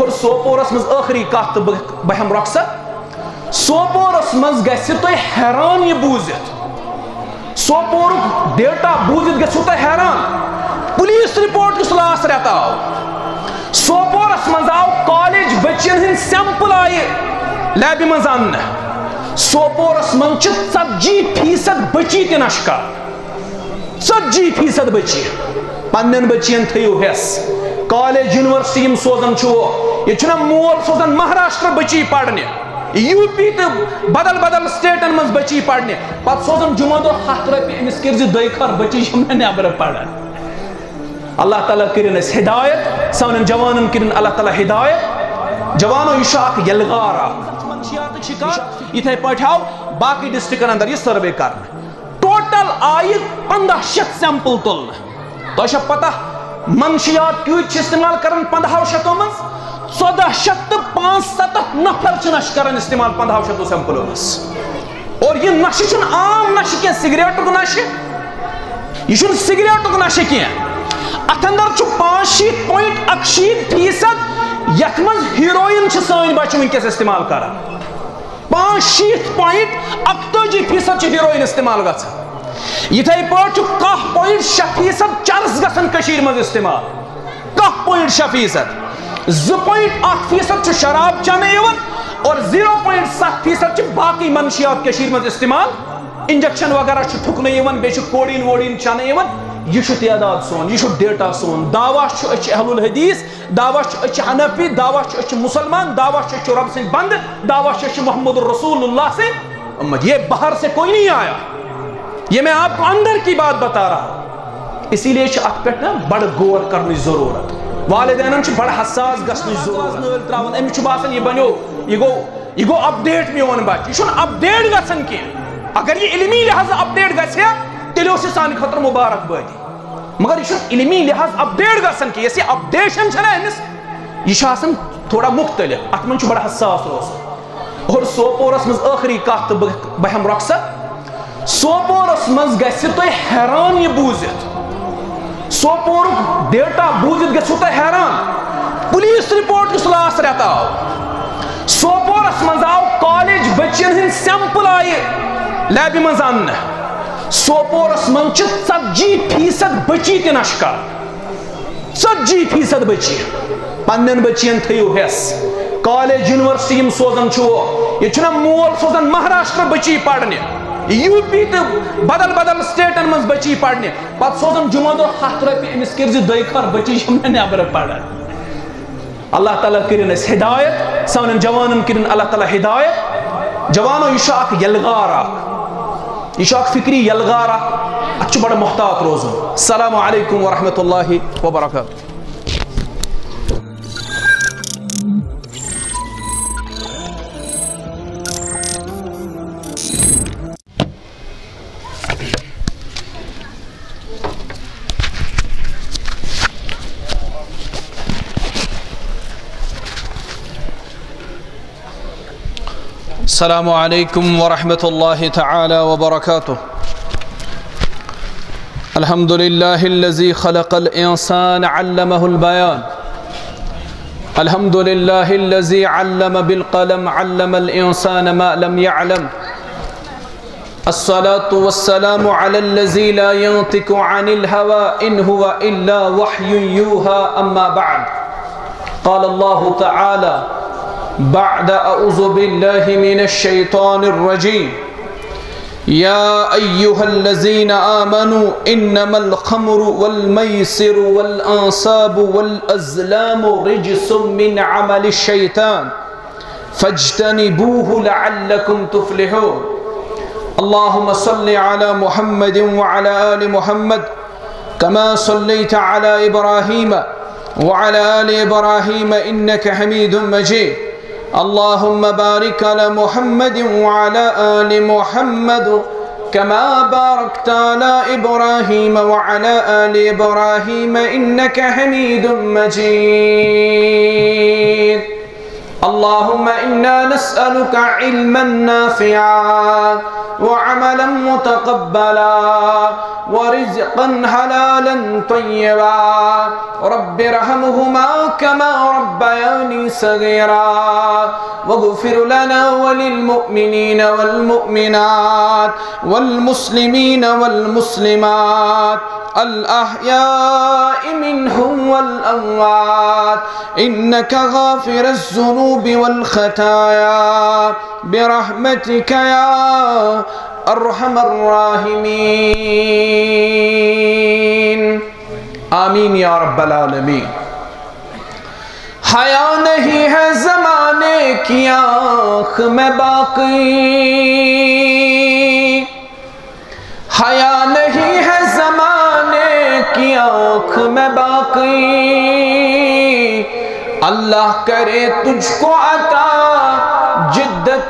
اور سوپورس مز آخری کات بہم رخصت سوپورس مز گژھِ تۄہہِ حیران یہ بوٗزِتھ سوپورُک ڈیٹا بوٗزِتھ گژھِو تۄہہِ حیران پولیس رپورٹ کِس لاس رٮ۪تہٕ آو سوپورس مز آو کالج بچین ہند سیمپل آئے لیبہِ منٛز اننہٕ سوپورس مز چھِ 40% بچی تہِ نشکار 40% بچی پنن بچین تھیو ہیس کالج یونیورسٹی یم سوزن چھو یہ چھنا مول سوزن مہاراشٹر بچی پڑھنے یو پی تو بدل بدل سٹیٹن مز بچی پڑھنے پت سوزن جمعہ دو 7 رۄپیہِ أمِس کٔرزِ دۄیہِ خٲر بچی چھِ مےٚ نٮ۪برٕ پران اللہ تعالیٰ کٔرِنۍ اَسہِ ہدایت سانٮ۪ن جوانن کٔرِنۍ اللہ تعالیٰ ہدایت جوانو یہ چھُ اکھ یلغار اکھ منشیاتٕچ شِکار یِتھے پٲٹھۍ آو باقی ڈسٹرکن اندر یہ سروے کرنہٕ ٹوٹل آئی 1500 سیمپل تُلنہٕ تۄہہِ چھا پتہ منشیات کیوت چھِ استعمال کران 1500 مز 1475 نفر چھِ نشہٕ کران استعمال 1500 سیمپلو مز اور یہ نشہٕ چھُنہٕ عام نشہٕ کینٛہہ سگریٹُک نشہٕ یہ چھُنہٕ سگریٹُک نشہٕ کینٛہہ اتھ اندر چھُ 65.61% یتھ منٛز ہیروئن چھِ سٲنۍ بچہِ وٕنکیٚس استعمال کران 65.48% چھِ ہیروئن استعمال گژھان یتھے پٲٹھۍ چھُ 10.6% چرس گژھان کٔشیٖرِ منٛز استعمال 10.6% 2.8% چھُ شراب چنہٕ یِوان اور 0.7% چھِ باقی منشیات کٔشیٖرِ منٛز استعمال انجیکشن وغیرہ چھُ ٹھُکنہٕ یِوان بیٚیہِ چھُ کوڈیٖن ووڈیٖن چنہٕ یِوان یہ چھُ تعداد سون یہ چھُ ڈیٹا سون دعویٰ چھُ أسۍ چھِ اہل الحدیث دعویٰ چھُ أسۍ چھِ حنفی دعویٰ چھُ أسۍ چھِ مسلمان دعویٰ چھُ أسۍ چھِ رب سٕنٛدۍ بندٕ دعویٰ چھُ أسۍ چھِ محمد رسول اللہ سے امت یہ باہر سے کوئی نہیں آیا یہ میں آپ کو اندر کی بات بتا رہا ہوں اسی لیے ات پہ بڑ غور کرنے ضرورت والدینن بڑ حساس گژھنٕچ ضرورت تراون أمِس چھُ باسان یہ بنیو یہ گو اپڈیٹ میون بچہ یہ چھُنہٕ اپڈیٹ گژھان کینٛہہ اگر یہ علمی لحاظ اپڈیٹ گژھِ تیٚلہِ اوس یہِ سانہِ خٲطرٕ مُبارک بٲدی مگر یہ چھُنہٕ علمی لحاظ اپڈیٹ گژھان کینٛہہ یۄس یہِ اپڈیشن چھےٚ نہ أمِس یہ چھُ آسان تھوڑا مختلف اتھ منٛز چھُ بڑٕ حساس روزُن اور سوپورس منٛز ٲخری کتھ تہٕ بہٕ ہٮ۪مہٕ رۄخصت سوپورس منٛز گژھِ تۄہہِ حیران یہ بوٗزِتھ سوپورُک ڈیٹا بوٗزِتھ گژھِو تۄہہِ حیران پولیس رپورٹ کِس لاس رٮ۪تہٕ آو سوپورس منٛز آو کالج بچین ہند سیمپل آئے لیبہِ منٛز اننہٕ سوپورس منٛز چھِ 40% بچی تہِ نشکار 40% بچی پنن بچین تھیو ہیس کالج یونیورسٹی یم سوزن چھو یہ چھنا مول سوزن مہاراشٹر بچی پڑھنے یو پی تو بدل بدل سٹیٹن مز بچی پڑھنے پت سوزن جمعہ دو 7 رۄپیہِ أمِس کٔرزِ دۄیہِ خٲر بچی چھِ مےٚ نٮ۪برٕ پران اللہ تعالیٰ کٔرِنۍ اَسہِ ہدایت سانٮ۪ن جوانن کٔرِنۍ اللہ تعالیٰ ہدایت جوانو یہ چھُ اکھ یلغار اکھ یہ چھُ اکھ فکری یلغار اکھ اتھ چھُ بڑٕ محتاط روزُن السلام علیکم ورحمۃ اللہ وبرکاتہ السلام عليكم ورحمة الله تعالى وبركاته الحمد لله الذي خلق الإنسان علمه البيان الحمد لله الذي علم بالقلم علم الإنسان ما لم يعلم الصلاة والسلام على الذي لا ينطق عن الهوى إن هو إلا وحي يوحى أما بعد قال الله تعالى بعد أعوذ بالله من الشيطان الرجيم يا أيها الذين آمنوا إنما الخمر والميسر والأنصاب والأزلام رجس من عمل الشيطان فاجتنبوه لعلكم تفلحون اللهم صل على محمد وعلى آل محمد كما صليت على إبراهيم وعلى آل إبراهيم إنك حميد مجيد اللهم بارك على محمد وعلى آل محمد كما باركت على إبراهيم وعلى آل إبراهيم إنك حميد مجيد اللهم إنا نسألك علما نافعا وعملا متقبلا ورزقا حلالا طيبا رب ارحمهما كما ربياني صغيرا واغفر لنا وللمؤمنين والمؤمنات والمسلمين والمسلمات الأحياء منهم والأموات إنك غافر الذنوب والخطايا برحمتك يا أرحم الراحمين آمین یا رب العالمین۔ حیا نہیں ہے زمانے کی آنکھ میں باقی، حیا نہیں ہے زمانے کی آنکھ میں باقی، اللہ کرے تجھ کو عطا جدت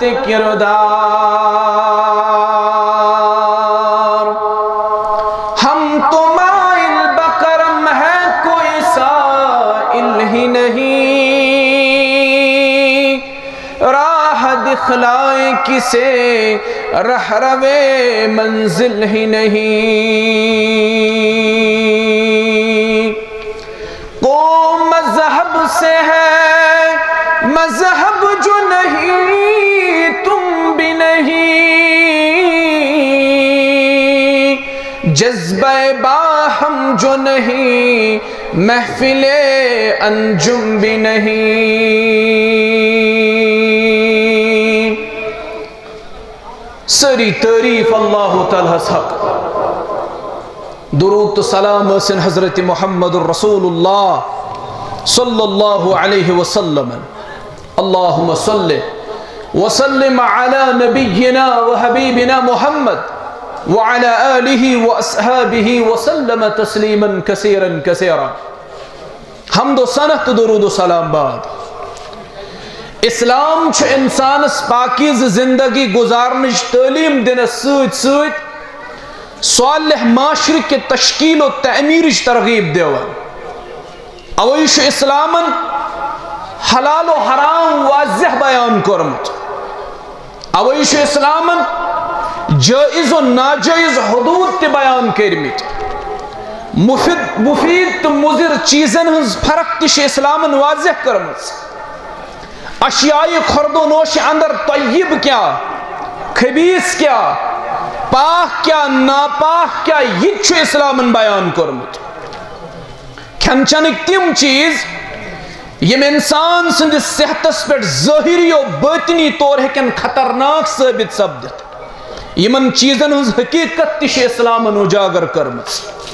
کردار۔ ہم تو مائل بکرم ہے کوئی سائل ہی نہیں، راہ دکھلائے کسے رہروے منزل ہی نہیں۔ قوم مذہب سے ہے مذہب جو نہیں تم بھی نہیں، جذبہ باہم جو نہیں محفل انجم بھی نہیں۔ سری تعریف اللہ تعالیٰ حق، درود سلام حسن حضرت محمد رسول اللہ صلی اللہ علیہ وسلم۔ اللہم صلی وسلم علی نبینا وحبیبنا محمد وعلى آلہ واصحابہ وسلم تسلیما کثیرا کثیرا۔ حمد و ثنا درود و سلام بعد۔ اسلام چھ انسانس پاکیز زندگی گزارنچ تعلیم دنس سۭتۍ سۭتۍ صالح معاشرٕ کے تشکیل و تعمیرچ ترغیب دیوان۔ اوے چھ اسلامن حلال و حرام واضح بیان کورمت، اوے چھ اسلامن جائز و ناجائز حدود تے بیان کرمت، مفید تو مضر چیزن ہنز فرق تش اسلامن واضح کرمت۔ اشیاء خرد و نوش اندر طیب کیا، خبیث کیا، پاک کیا، ناپاک کیا، یہ چھو اسلامن بیان کرمت۔ کھن چنک تم چیز یم انسان سند صحتس پر ظاہری و باطنی طور ہکن خطرناک ثابت سپدت، یمن چیزن ہنز حقیقت تش اسلامن اجاگر کرمت۔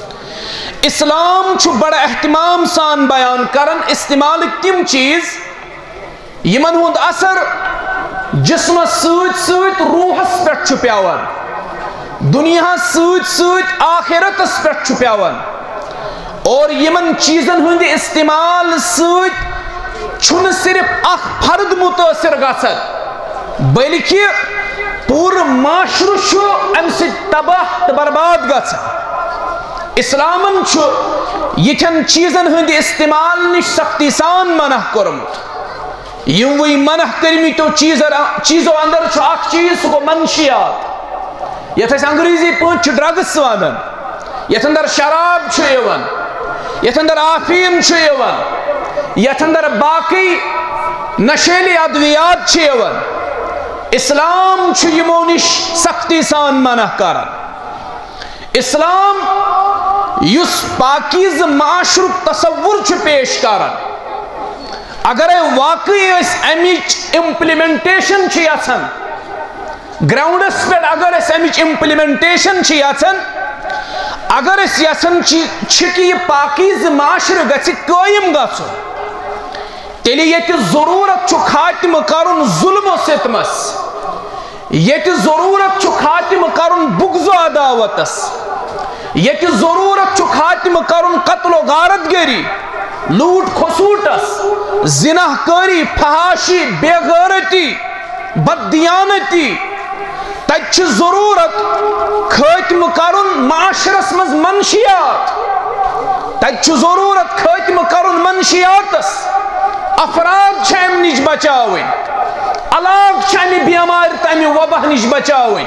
اسلام چھو بڑا اہتمام سان بیان کرن استعمال تم چیز یمن ہند اثر جسمس سۭتۍ سۭتۍ روحس پٮ۪ٹھ چھُ پیوان، دنیا سۭتۍ سۭتۍ آخرتس پٮ۪ٹھ چھُ پیوان، اور یمن چیزن ہند استعمال سۭتۍ چھُنہٕ صرف اکھ فرد متاثر گژھان بلکہ پورٕ معاشرٕ چھُ امہِ سۭتۍ تباہ تہٕ برباد گژھان۔ اسلامن چھُ یِتھٮ۪ن چیزن ہند استعمال نش سختی سان منع کورمُت۔ یموٕے منع کرمتو چیزو اندر چھُ اکھ چیز سُہ گوٚو منشیات، یتھ أسۍ انگریزی پٲٹھۍ چھِ ڈرگس ونان، یتھ اندر شراب چھُ یِوان، یتھ اندر آفیٖم چھُ یِوان، یتھ اندر باقی نشیلی ادویات چھِ یِوان۔ اسلام چھُ یمو نش سختی سان منع کران۔ اسلام یُس پاکیز معاشرُک تصور چھُ پیش کران، اگر واقعی اس امچ امپلیمنٹیشن چھ یژھان، گراؤنڈس پہ اگر اس امچ امپلیمنٹیشن چھ یژھان، اگر اس یژھان چھ کہ یہ پاکیز معاشرہ گژھِ قائم گژھُن، تیلہِ ییٚتہِ ضروٗرت چھُ خاتمہ کرُن ظلم و ستمس، ییٚتہِ ضروٗرت چھُ خاتمہ کرُن بغض و عداوتس، ییٚتہِ ضروٗرت چھُ خاتمہ کرُن قتل و غارت گری، لوٹ خسوٹس، زناہ کاری، فحاشی، بے غیرتی، بددیانتی، تت چھ ضرورت خاتمہ کرن معاشرس مز منشیات، تت چھ ضرورت خاتمہ کرن منشیاتس، افراد چھ ام نش بچاوین، علاق چھ امی بیمار تمی وبا نش بچاوین،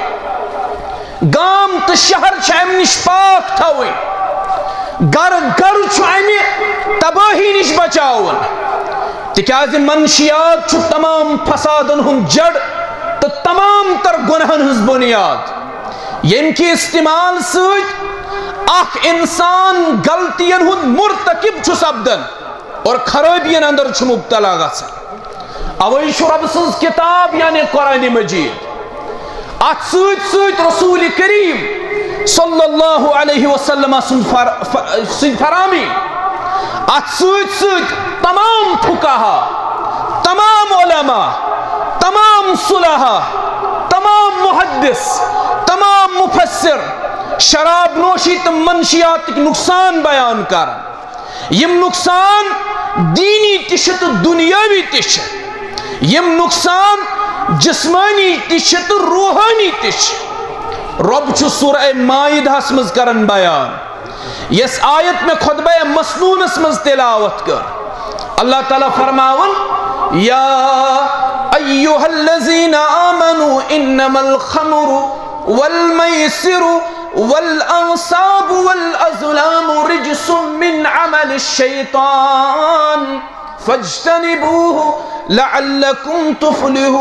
گام تو شہر چھ ام نش پاک تھوین، گر گر چھ امی تباہی نش بچاون۔ تکیازِ منشیات چھُ تمام فسادن ہُنٛد جڑ تو تمام تر گناہن ہٕنٛز بنیاد ییٚمہِ کہِ استعمال سۭتۍ اکھ انسان غلطین ہُنٛد مرتکب چھُ سپدان اور خرٲبین اندر چھُ مبتلا گژھان اوے چھُ رب سٕنٛز کتاب یعنی قرآن مجید اتھ سۭتۍ سۭتۍ رسول کریم صلی اللہ علیہ وسلم سٕنٛز فرامی ات سۭتۍ سۭتۍ تمام فقہا تمام علماء تمام صلحاء تمام محدث تمام مفسر شراب نوشی تم منشیات نقصان بیان کرن یم نقصان دینی تش تو دنیاوی تش یم نقصان جسمانی تش تو روحانی تش رب چھ سورہ مائدہ مز کرن بیان یس آیت میں خطبہ مسنون مز تلاوت کر اللہ تعالیٰ فرماون یا ایوہ الذین آمنوا انما الخمر والمیسر والانصاب والازلام رجس من عمل الشیطان فاجتنبوه لعلکم تفلحون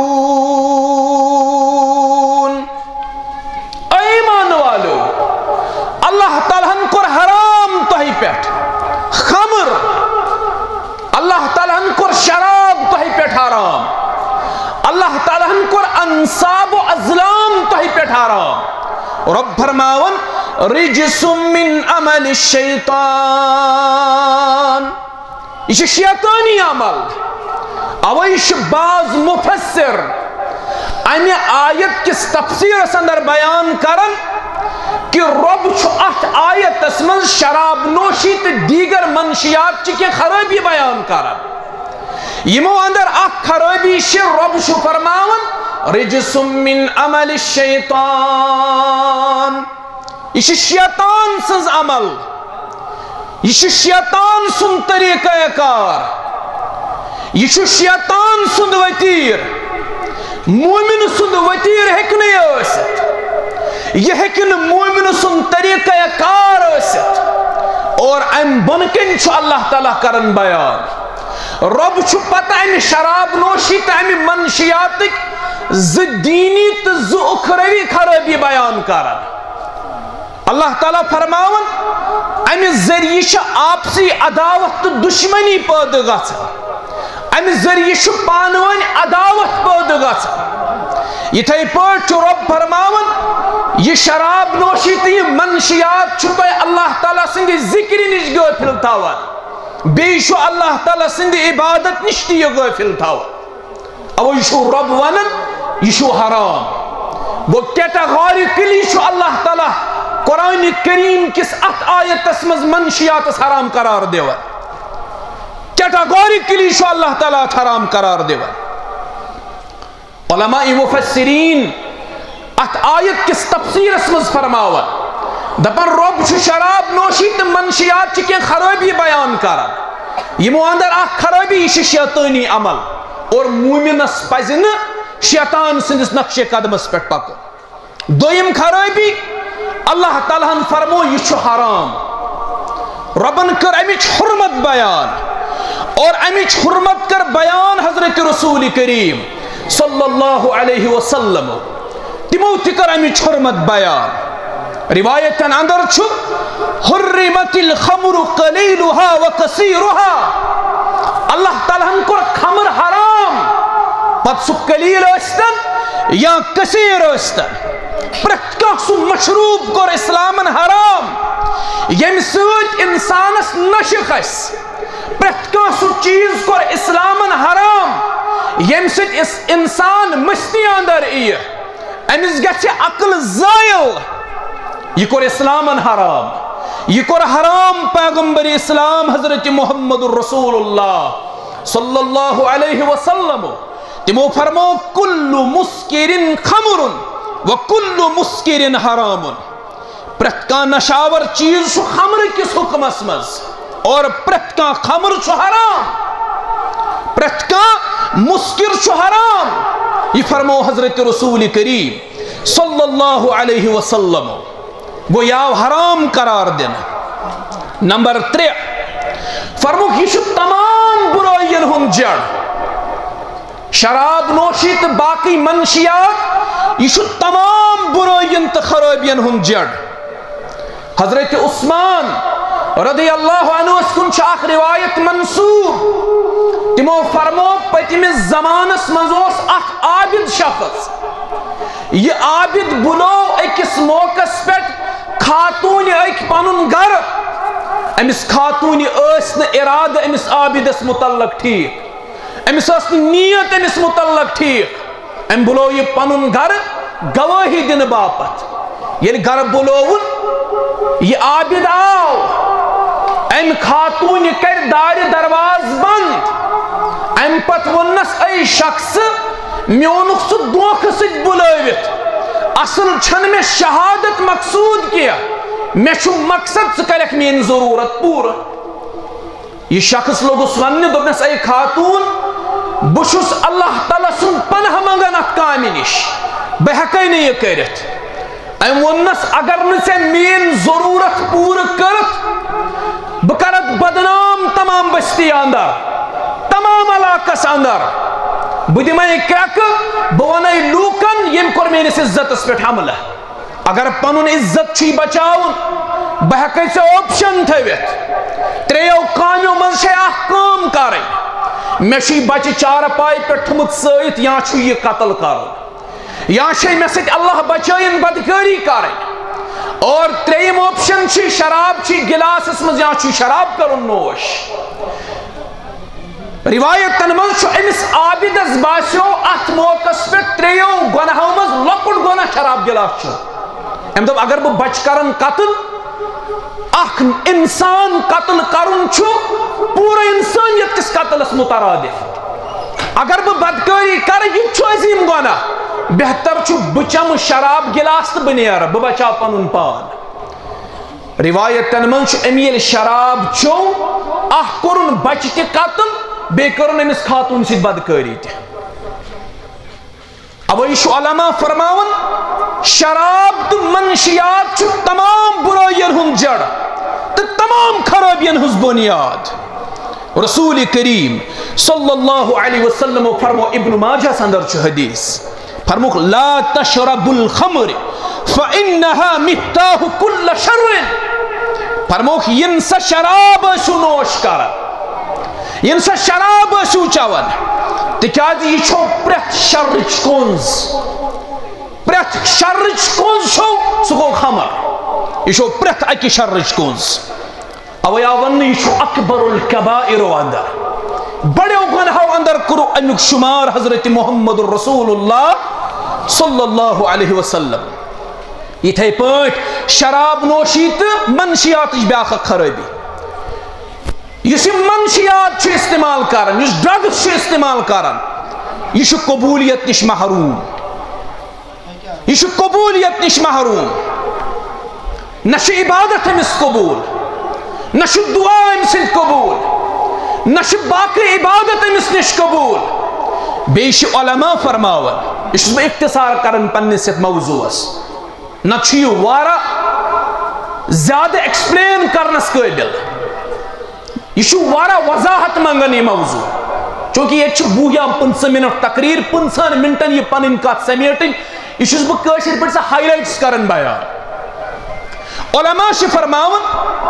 ایمان والو اللہ تعالیٰ کر حرام تہی پیٹھ خمر اللہ تعالیٰ کر شراب تہی پیٹھ حرام اللہ تعالیٰ کر انصاب و ازلام تہی پیٹھ حرام رب فرماون رجس من عمل الشیطان یہ شیطانی عمل اویش بعض مفسر امی آیت کس تفسیر اندر بیان کرن کہ رب چھو ات آیت اسمن شراب نوشی تے دیگر منشیات چکے خرابی بیان کرن یمو اندر اک خرابی شر رب چھو فرماون رجس من عمل الشیطان یہ شیطان سز عمل یہ شیطان سن طریقہ کار یہ شیطان سن وطیر مومن سن وطیر ہکنے اوست یہ ہکن مومن سن طریقہ کار اوست اور ام بنکن چھو اللہ تعالیٰ کرن بیان رب چھو پتہ ام شراب نوشی تا ام منشیاتک ز دینی تا ز اخروی خرابی بیان کرن اللہ تعالیٰ فرماون ام ذریعہ چھ آپسی عداوت دشمنی پید گژھان ام ذریعہ چھ پانوانی عداوت پید گژھان یتھے پٲٹھۍ چھُ رب فرماون یہ شراب نوشی تہ یہ منشیات چھُ تۄہہِ اللہ تعالیٰ سٕنٛدِ ذکر نش غٲفل تھاوان بیٚیہِ چھُ اللہ تعالیٰ سٕنٛدِ عبادت نش تہ یہِ غٲفل تھاوان اوے چھُ رب ونان یہ چھُ حرام گوٚو کیٹاگورِکلی چھُ اللہ تعالیٰ قرآن کریم کس ات آیتس مز منشیات حرام قرار دیوان کیٹاگورکلی چھُ اللہ تعالیٰ حرام قرار دیوان علماء مفسرین ات آیت کس تفسیر مز فرماون دپن رب چھُ شراب نوشی تو منشیات چھ کینٛہہ خرابی بیان کران یمو اندر اکھ خرابی یہ چھ شیطانی عمل اور مومنس پزِ نہٕ شیطان سندس نقش قدمس پہ پکن دویم خرابی اللہ تعالیٰ فرمو یہ چھُ حرام ربن کر امچ حرمت بیان اور امچ حرمت کر بیان حضرت رسول کریم صلی اللہ علیہ وسلم تمو تہ کر امچ حرمت بیان روایتن اندر چھُ حرمت الخمر قلیلها وکثیرها اللہ تعالیٰ کر خمر حرام پت سہ قلیل ٲسۍتن یا کثیر ٲسۍتن پرت کانٛہہ سہ مشروب کور اسلامن حرام یم سۭتۍ انسانس نشہ کھسہِ پرت کانٛہہ سہ چیز کور اسلامن حرام یم سۭتۍ انسان مستی اندر یی امس گژھِ عقل زایل یہ کور اسلامن حرام یہ کور حرام پیغمبر اسلام حضرت محمد الرسول اللہ صلی اللہ علیہ وسلم تمو فرمو کل مسکر خمر وکل مسکر حرام پرت کان نشاور چیز چھُ خمر کس حکمس مز اور پرت کان خمر چھُ حرام پرت کان مسکر چھُ حرام یہ فرمو حضرت رسول کریم صلی اللہ علیہ وسلم گو یاو حرام قرار دن نمبر 3 فرمو یہ چھُ تمام برائی برائین ہن جڑ شراب نوشی تو باقی منشیات یہ تمام برائین تو خرابین ہن جڑ حضرت عثمان رضی اللہ عنہ اس کن چاک روایت منصور تمو فرمو پتمس زمانس منزوس اخ عابد شخص یہ عابد بلو اکس موقع پہ خاتون اک پنن گھر امس خاتون اس ارادہ امس عابدس متعلق ٹھیک امس اس نیت امس متعلق ٹھیک ام بلو یہ پنن گھر گواہی دن باپت یعنی گھر بلوون یہ عابد آو ام خاتون کر دار درواز بند ام پت ونس اے شخص میونک سو دوکھ ست بلویت اصل چھن میں شہادت مقصود کیا میں چھو مقصد سے کرک مین ضرورت پورا یہ شخص لوگ اس وننے دوپنس اے خاتون بشس اللہ تعالیٰ سن پناہ منگن ات کامی نش بہکے نہیں یہ کرت ام ونس اگر نسے مین ضرورت پورا کرت بکرت بدنام تمام بستی اندر تمام علاقس اندر بدی میں کرک بوانے لوکن یم کور مینس عزت اس پہ حملہ اگر پنن عزت چھی بچاون بہکے سے آپشن تھویت تریو کامیو من سے احکام کریں میں چھی بچ چار پائی پہ ٹھمت سیت یا چھو یہ قتل کرو یا چھے میں سے اللہ بچائن بدکاری کریں اور تریم آپشن چھی شراب چھی گلاس اس میں یا چھو شراب کرن نوش روایت تنمل چھو امس عابد از باسیو ات موقع پہ تریو گناہوں مز لکڑ گناہ شراب گلاس چھو ام دب اگر وہ بچ کرن قتل اخ انسان قتل کرن چھو پورا انسانیت کس قتل اس مترادف اگر وہ بدکاری کر یہ چھو عظیم گناہ بہتر چھو بچم شراب گلاس تو بنیار بچا پنن پان روایت تنمل چھو امیل شراب چھو اخ کرن بچتی قتل بے کرن امس خاتون سی بدکاری تے اب ایشو علماء فرماون شراب تو منشیات چھو تمام برائین ہن جڑ تو تمام خرابین ہن بنیاد رسول کریم صلی اللہ علیہ وسلم فرمو ابن ماجہ سندر چھو حدیث فرمو لا تشرب الخمر فإنها مفتاح كل شر فرمو ینسا شراب سو نوش کر ینسا شراب سو چون تکیازی یہ چھو پرت شرچ کنز پرت شرچ کنز چھو سکو خمر یہ چھو پرت اکی شرچ کنز اویا ون یہ چھو اکبر الکبائر اندر بڑے گناہوں اندر کرو انک شمار حضرت محمد رسول اللہ صلی اللہ علیہ وسلم یہ تھے پوٹ شراب نوشیت منشیات بیاخ خرابی یہ منشیات چھو استعمال کرن یہ ڈرگز چھو استعمال کرن یہ چھو قبولیت نش محروم یہ چھو قبولیت نش محروم نشو عبادت امس قبول نشو دعا امس قبول نشو باقی عبادت امس نش قبول بیش علماء فرماون اس میں اختصار کرن پننے سے موضوع نچھیو وارا زیادہ ایکسپلین کرنس قابل یہ چھو وارا وضاحت منگن یہ موضوع چونکہ یہ چھو بویا 15 منٹ تقریر 15 منٹن یہ پن انکات سمیٹن یہ چھو بک کاشر پر سے ہائی لائٹس کرن بیان علماء سے فرماون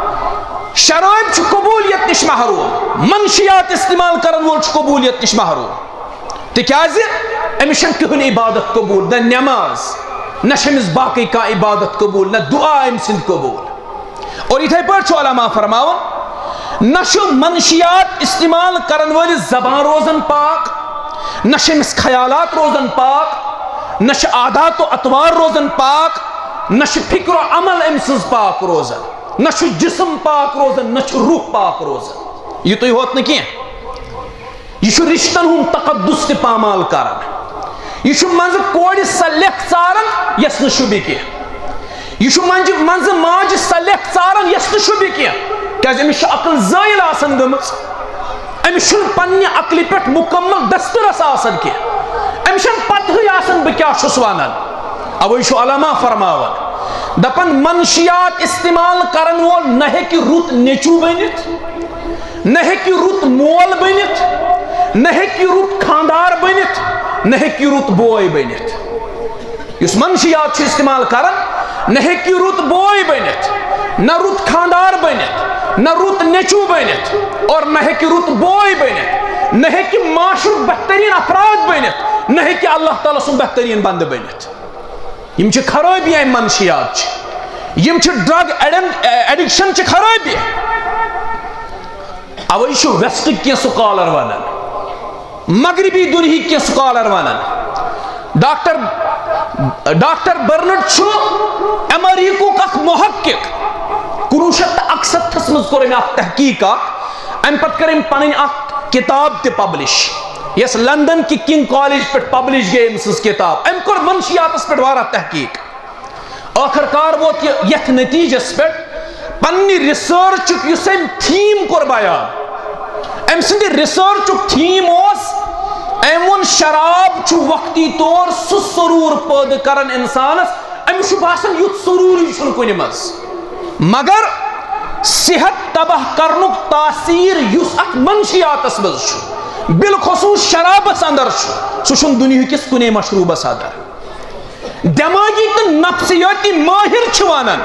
شرائب چھو قبولیت نش محروم منشیات استعمال کرن وول چھو قبولیت نش محروم تکیازی امیشن کہن عبادت قبول نہ نماز نہ شمس باقی کا عبادت قبول نہ دعا امسن قبول اور اتھے پر چھو علماء فرماون نشو منشیات استعمال کرن والی زبان روزن پاک نشمس خیالات روزن پاک نش عادات و اطوار روزن پاک نش فکر و عمل امسز پاک روزن نش جسم پاک روزن نش روح پاک روزن یہ تو یہ ہوت نکی ہیں یہ چھو رشتن ہم تقدس تی پامال کرن یہ چھو منز کوڑی سلیخ چارن یس نشوبی کی یہ چھو منز ماج سلیخ چارن یس نشوبی کی کیاز امیش عقل زائل آسن گمز امیشن پنی عقلی پیٹ مکمل دسترس آسن کی امیشن پتہی آسن بکیا شسوانن اب ایشو علماء فرماون دپن منشیات استعمال کرن وول نہ ہے کہ روت نیچو بنت نہ ہے کہ روت مول بنت نہ ہیکہِ رُت خاندار بنِتھ نہ ہیکہِ رُت بوے بنِتھ یُس منشیات چھُ استعمال کران نہ ہیکہِ رُت بوے بنِتھ نہ رُت خاندار بنِتھ نہ رُت نیچو بنِتھ اور نہ ہیکہِ رُت بوے بنِتھ نہ ہیکہِ معاشرُک بہترین افراد بنِتھ نہ ہیکہِ اللہ تعالیٰ سُنٛد بہترین بندٕ بنِتھ یم چھِ خرٲبی امہِ منشیات چھِ یم چھِ ڈرگ ایڈکشن چھِ خرٲبی اوے چھُ ویسٹٕکۍ کینٛہہ سکالر ونان مغربی دُنہِکۍ کینٛہہ سکالر ونان ڈاکٹر برنٹ چھُ امریکُک اکھ محقق 1961 منٛز کوٚر أمۍ اکھ تحقیق اکھ امہِ پتہٕ کٔر أمۍ پنٕنۍ اکھ کتاب تہِ پبلش یس لندن کہ کنگ کالج پہ پبلش گئی أمۍ سٕنٛز کتاب أمۍ کوٚر منشیاتس پہ واریاہ تحقیق آخر کار ووت یتھ نتیجس پہ پننہِ رِسٲرچُک یُس أمۍ تھیٖم کوٚر بیان أمۍ سٕنٛدِ رِسٲرچُک تھیٖم اوس أمۍ ووٚن شراب چھُ وقتی طور سُہ سروٗر پٲدٕ کران انسانس أمِس چھُ باسان یُتھ سروٗرٕے چھُنہٕ کُنہِ منٛز مگر صحت تباہ کرنُک تاثیٖر یُس اتھ منشیاتس منٛز چھُ بالخصوص شرابس اندر سُہ چھُنہٕ دُنہِکِس کُنے مشروبس اندر دٮ۪مٲغی تہٕ نفسیٲتی مٲہِر چھِ ونان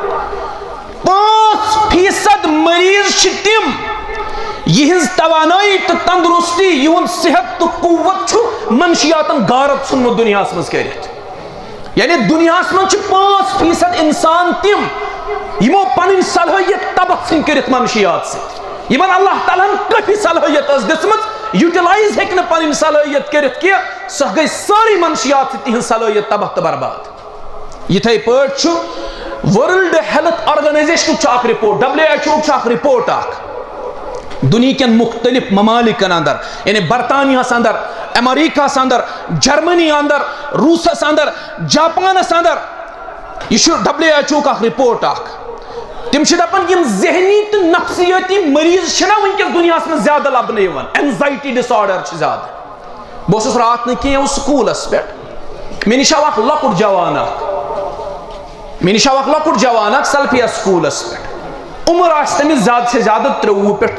5% مریض چھِ تِم یِہنٛز توانٲیی تہٕ تندرستی یِہُنٛد صحت تہٕ قوت چھُ منشیاتن غارت ژھُنمُت دُنیاہس منٛز کٔرِتھ یعنی دُنیاہس منٛز چھِ 5% انسان تِم یِمو پنٕنۍ صلٲحیت تباہ ژھٕنۍ کٔرِتھ منشیات سۭتۍ یِمن اللہ تعالیٰ ہن کٲفی صلٲحیت ٲس دِژمٕژ یوٹیلائز ہیٚکہِ نہٕ پنٕنۍ صلٲحیت کٔرِتھ کینٛہہ سۄ گٔے سٲرٕے منشیات سۭتۍ تِہنٛز صلٲحیت تباہ تہٕ برباد یِتھے پٲٹھۍ چھُ ورلڈ ہیلتھ آرگنائزیشنُک چھُ اکھ رپورٹ WHO چھُ اکھ رپورٹ اکھ دُنہِکٮ۪ن مختلف ممالکن اندر یعنی برطانیہس اندر امریکہس اندر جرمنی اندر روسس اندر جاپانس اندر یہ چھُ WHO اکھ رپورٹ اکھ تم چھِ دپان یم ذہنی تہٕ نفسیٲتی مریض چھِنہ وٕنکٮ۪س دُنیاہس منٛز زیادٕ لبنہٕ یِوان اینزایٹی ڈس آرڈر چھِ زیادٕ بہٕ اوسُس راتھ نہٕ کینٛہہ اوس سکوٗلس پٮ۪ٹھ مےٚ نِش آو اکھ لۄکُٹ جوان اکھ سلفیا سکوٗلس پٮ۪ٹھ عمر آسہِ تٔمِس زیادٕ سے زیادٕ 23 پٮ۪ٹھ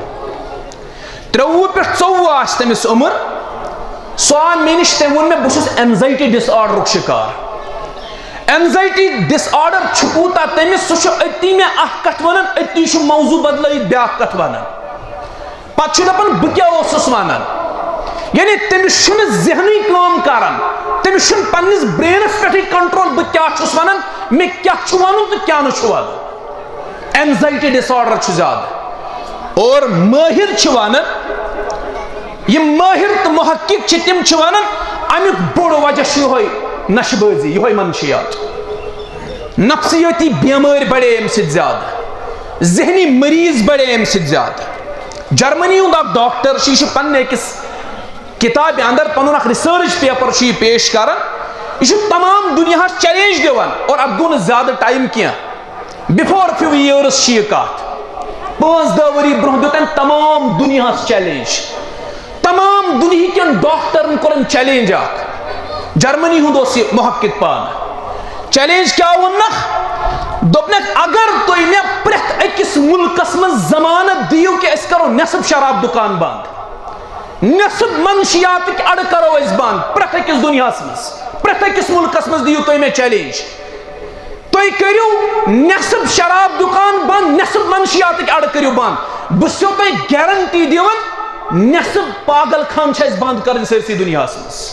24 آسہِ تٔمِس عمر سُہ آو مےٚ نِش تٔمۍ ووٚن مےٚ بہٕ چھُس اینزایٹی ڈس آرڈرُک شِکار اینزایٹی ڈس آرڈر چھُ کوٗتاہ تٔمِس سُہ چھُ أتی مےٚ اکھ کتھ ونان أتی چھُ موضوٗع بدلٲیِتھ بیاکھ کتھ ونان پتہٕ چھُ دپان بہٕ کیٛاہ اوسُس ونان یعنی تٔمِس چھُنہٕ ذہنٕے کٲم کران تٔمِس چھُنہٕ پننِس برینس پٮ۪ٹھٕے کنٹرول بہٕ کیٛاہ چھُس ونان مےٚ کیٛاہ چھُ ونُن تہٕ کیٛاہ نہٕ چھُ ونُن اینزایٹی ڈس آرڈر چھُ زیادٕ اور مٲہِر چھِ ونان یم مٲہِر تہٕ محقق چھِ تِم چھِ ونان امیُک بوٚڑ وجہ چھُ یِہوے نشہٕ بٲزی یِہوے منشیات نفسیٲتی بیمٲرۍ بڑے امہِ سۭتۍ زیادٕ ذہنی مریض بڑے امہِ سۭتۍ زیادٕ جرمنی ہُنٛد اکھ ڈاکٹر چھُ یہِ چھُ پننہِ أکِس کتابہِ اندر پنُن اکھ رِسٲرٕچ پیپر چھُ یہِ پیش کران یہِ چھُ تمام دُنیاہس چیلینج دِوان اور اتھ گوٚو نہٕ زیادٕ ٹایم کینٛہہ بِفور فیو یِیٲرٕس چھِ یہِ کتھ 5-10 ؤری برونٛہہ دیُت أمۍ تمام دُنیاہس چیلینج تمام دُنہِکٮ۪ن ڈاکٹرن کوٚرُن چیلینج اکھ جرمنی ہُنٛد اوس یہِ محقق پانہٕ چیلینج کیٛاہ ووٚننکھ دوٚپنکھ اگر تُہۍ مےٚ پرٛٮ۪تھ أکِس مُلکس منٛز ضمانت دِیِو کہِ أسۍ کرو نٮ۪صٕب شراب دُکان بنٛد نٮ۪صٕب منشیاتٕکۍ اڈٕ کرو أسۍ بنٛد پرٛٮ۪تھ أکِس دُنیاہس منٛز پرٛٮ۪تھ أکِس مُلکس منٛز دِیِو تُہۍ مےٚ چیلینج تُہۍ کٔرِو نٮ۪صٕب شراب دُکان بنٛد نٮ۪صٕب منشیاتٕکۍ اڈٕ کٔرِو بنٛد بہٕ چھُسو تۄہہِ گیرنٹی دِوان نٮ۪صٕب پاگل خان چھِ اَسہِ بنٛد کَرٕنۍ سٲرسٕے دُنیاہس منٛز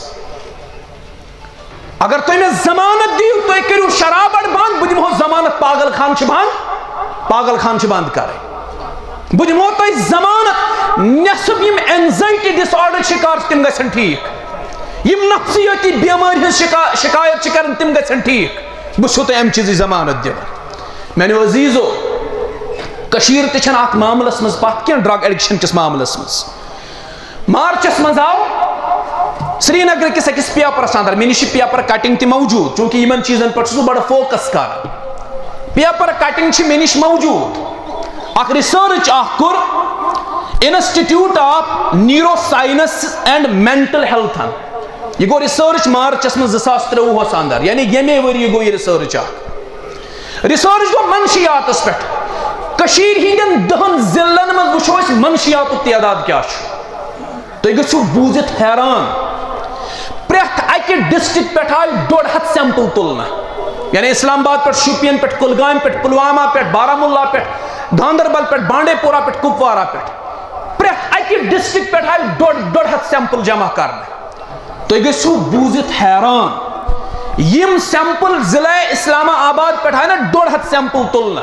اگر تُہۍ مےٚ ضمانت دِیِو تُہۍ کٔرِو شراب اڈٕ بنٛد بہٕ دِمہو ضمانت پاگل خان چھِ بنٛد کرٕنۍ بہٕ دِمہو تۄہہِ ضمانت نٮ۪صٕب یِم اینزایٹی ڈس آرڈر شِکار چھِ تِم گژھن ٹھیٖک یِم نفسیٲتی بیمٲرۍ ہٕنٛز شِکایت چھِ کران تِم گژھن ٹھیٖک بہٕ چھُسو تۄہہِ اَمہِ چیٖزٕچ ضمانت دِوان میانیو عزیٖزو کٔشیٖر تہِ چھنہٕ اتھ معاملس منٛز پتھ کینٛہہ ڈرگ ایڈکشن کِس معاملس منٛز مارچس منٛز آو سری نگر کِس أکِس پیپرس اندر مےٚ نِش چھِ پیپر کٹنگ تہِ موجوٗد چوٗنٛکہِ یِمن چیٖزن پٮ۪ٹھ چھُس بہٕ بڑٕ فوکس کران پیپر کٹنگ چھِ مےٚ نِش موجوٗد اکھ رِسٲرٕچ اکھ کوٚر institute of neuroscience and mental ہیلتھن یہ گو ریسرچ مارچس من 2023 اندر یعنی یمے ؤری گو یہ ریسرچ گو منشیاتس پہ کشیر ہندین 10 ضلعن من وچھو اس منشیات تعداد کیا تو گژھو بوزت حیران پریت اکہ ڈسٹرکٹ پہ آئی 150 سیمپل تلنا یعنی اسلام آباد پہ شوپین پہ کلگام پہ پلوامہ پہ بارہمولہ پہ گاندربل پہ بانڈے پورہ پہ کپوارہ پہ پریت اکہ ڈسٹرکٹ پہ آئی 150 سیمپل جمع کرنا تو گژھو بوزت حیران یم سیمپل ضلع اسلام آباد پہ آئی نا 150 سیمپل تلنا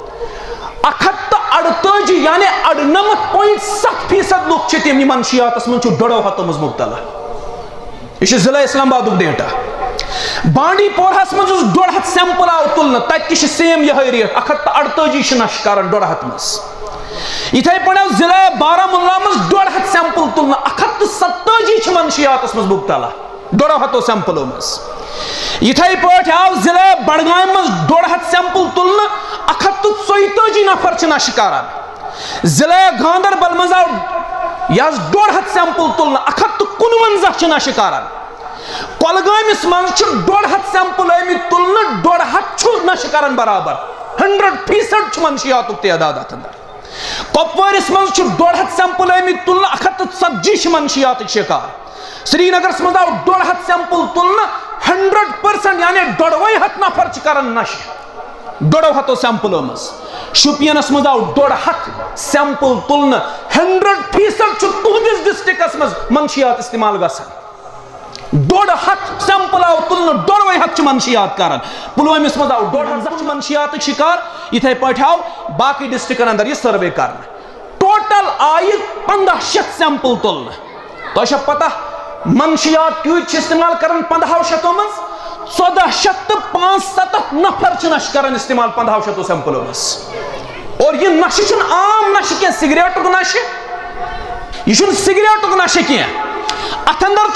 138 یعنی 98.7% لوگ چھے تیم منشیات من چھو 200 مز مبتلا یہ ضلع اسلام آباد ڈیٹا بانڈی پورہ من 150 سیمپل آو تلنا تک کی سیم یہ ریٹ 138 نش کرن 200 مز اتھائی پڑھا ضلع بارہمولہ مز 250 سیمپل تلنا 170 منشیات مز مبتلا 200 سیمپلوں مز اتھائی پاٹ آو ضلع بڑگام مز 200 سیمپل تلنا 134 نفر نش کران ضلع گاندربل مز آو یاز 200 سیمپل تلنا 151 نش کران کولگامس مز 200 سیمپل آمت تلنا 200 نش کران برابر 100% منشیات تعداد اتندر کپوارس مز 200 سیمپل آمت تلنا 140 منشیات شکار سری نگرس مز آو 200 سیمپل تلنا 100% یعنی 200 نفر کران نش 200 سیمپلوں مز شوپینس مز آو 200 سیمپل تلنا 100% تہندس ڈسٹرکس مز منشیات استعمال گژھان 200 سیمپل آو تلنا 200 منشیات کران پلوامس مز آو 200 منشیات شکار اتھائی پاٹ آو باقی ڈسٹرکن اندر یہ سروے کرنا ٹوٹل آئی 1500 سیمپل تلنا تو پتہ منشیات کیوت استعمال کران 1500 مز 1475 نفر نش کران استعمال 1500 سیمپلوں مز اور یہ نشہ چھن عام نشہ کی سگریٹک نشہ یہ چھن سگریٹک نشہ کی ات اندر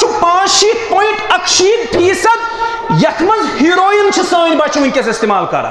65.61% یت مز ہیروئن سن بچہ ونکس استعمال کران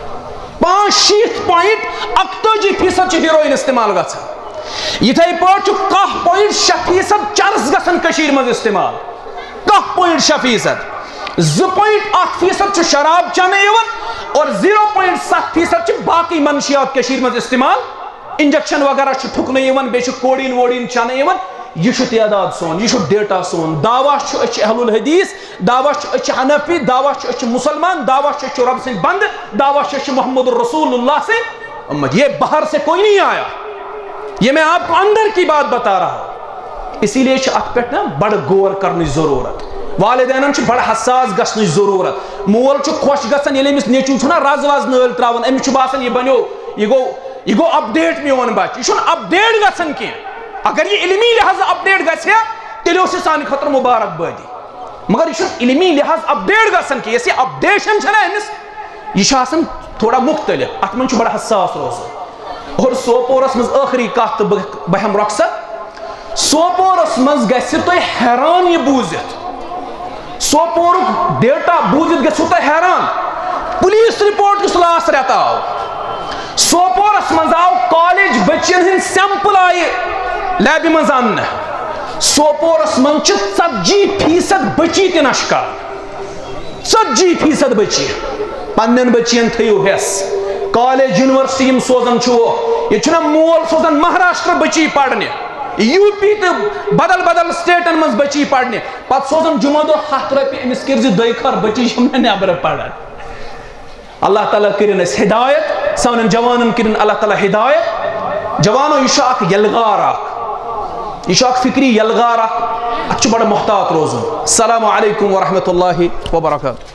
65.81% ہیروئن استعمال گژھان یتھائی پاٹ 1.6% چرس گژھان کشیر مز استعمال 1.6% 2.8% شراب چانے اور 0.7% باقی منشیات کشیر مز استعمال انجیکشن وغیرہ ٹھکن بیچ کوڑین ووڑین چانے یہ تعداد سون یہ ڈیٹا سون دعویٰ اہل الحدیث دعویٰ حنفی دعویٰ مسلمان دعویٰ رب سے بند دعویٰ محمد رسول اللہ سے امت یہ باہر سے کوئی نہیں آیا یہ میں آپ کو اندر کی بات بتا رہا ہوں اسی لیے ات پہ نا بڑ غور کرنے ضرورت والدین بڑا حساس گھنچ ضرورت مول خوش گھان یل امس نیچو چھنا رز وز نل تراون امس باسان یہ بنو یہ گو اپڈیٹ میون بچہ یہ اپڈیٹ گھان کی اگر یہ علمی لحاظ اپڈیٹ گھا تیل سان خطر مبارک بادی مگر یہ علمی لحاظ اپڈیٹ گھان کی یہ اپڈیشن چھنا امس یہ تھوڑا مختلف ات من بڑا حساس روزان اور سوپورس مز آخری کت بہم رخصت سوپورس مز گژھِ تُہۍ حیران یہ بوزت سوپورک ڈیٹا بوزت گژھو تُہۍ حیران پولیس رپورٹ کس لاس رٮ۪تہٕ آو سوپورس مز آو کالج بچین ہند سیمپل آئی لیبہِ مز اننہٕ سوپورس مز 40% بچی تہِ نش کران 40% بچی پنن بچین تھیو حس کالج یونیورسٹی یم سوزان چھو یہ چھنا مول سوزان مہاراشٹر بچی پڑھنے یو پی تو بدل بدل سٹیٹن مز بچی پڑھنے پت سوزان جمعہ دو 7 رۄپیہِ امس کرزِ دۄیہِ بچی شمنا نیبر پڑھان اللہ تعالیٰ کرن اس ہدایت سانن جوانن کرن اللہ تعالیٰ ہدایت جوانو یہ اخ یلغار اخ یہ فکری یلغار اخ اتھ بڑا محتاط روزن السلام علیکم ورحمۃ اللہ وبرکاتہ